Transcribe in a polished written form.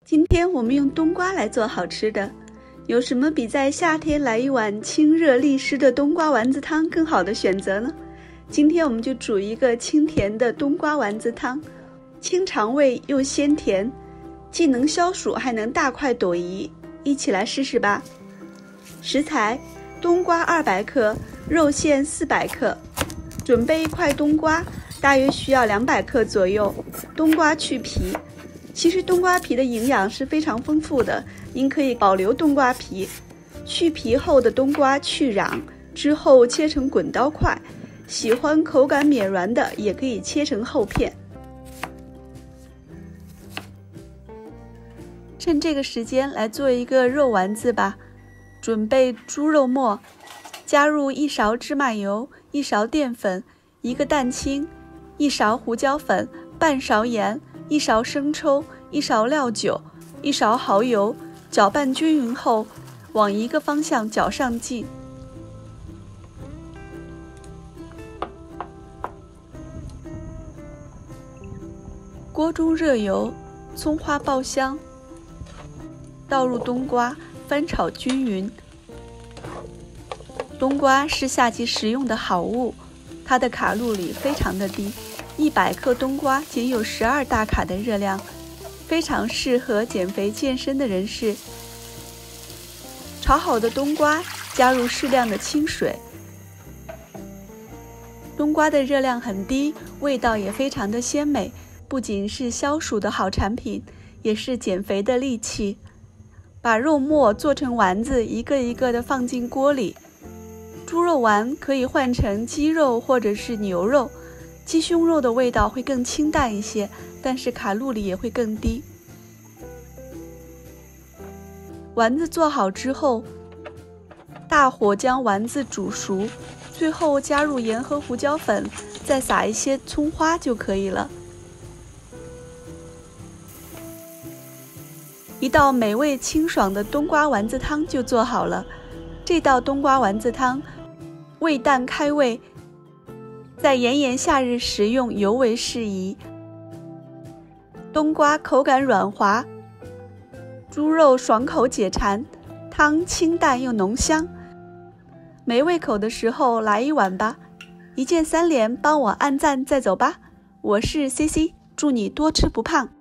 今天我们用冬瓜来做好吃的，有什么比在夏天来一碗清热利湿的冬瓜丸子汤更好的选择呢？今天我们就煮一个清甜的冬瓜丸子汤，清肠胃又鲜甜，既能消暑还能大快朵颐，一起来试试吧。食材：冬瓜200克，肉馅400克。准备1块冬瓜，大约需要200克左右。冬瓜去皮。其实冬瓜皮的营养是非常丰富的，您可以保留冬瓜皮。去皮后的冬瓜去瓤，之后切成滚刀块，喜欢口感绵软的也可以切成厚片。趁这个时间来做一个肉丸子吧。准备猪肉末，加入1勺芝麻油、1勺淀粉、1个蛋清、1勺胡椒粉、半勺盐、1勺生抽、1勺料酒、1勺蚝油，搅拌均匀后，往一个方向搅上劲。锅中热油，葱花爆香，倒入冬瓜，翻炒均匀。冬瓜是夏季食用的好物，它的卡路里非常的低，100克冬瓜仅有12大卡的热量，非常适合减肥健身的人士。炒好的冬瓜加入适量的清水。冬瓜的热量很低，味道也非常的鲜美，不仅是消暑的好产品，也是减肥的利器。把肉末做成丸子，一个一个的放进锅里。猪肉丸可以换成鸡肉或者是牛肉，鸡胸肉的味道会更清淡一些，但是卡路里也会更低。丸子做好之后，大火将丸子煮熟，最后加入盐和胡椒粉，再撒一些葱花就可以了。一道美味清爽的冬瓜丸子汤就做好了。这道冬瓜丸子汤味淡开胃，在炎炎夏日食用尤为适宜。冬瓜口感软滑，猪肉爽口解馋，汤清淡又浓香。没胃口的时候来一碗吧。一键3连，帮我按赞再走吧。我是 CC， 祝你多吃不胖。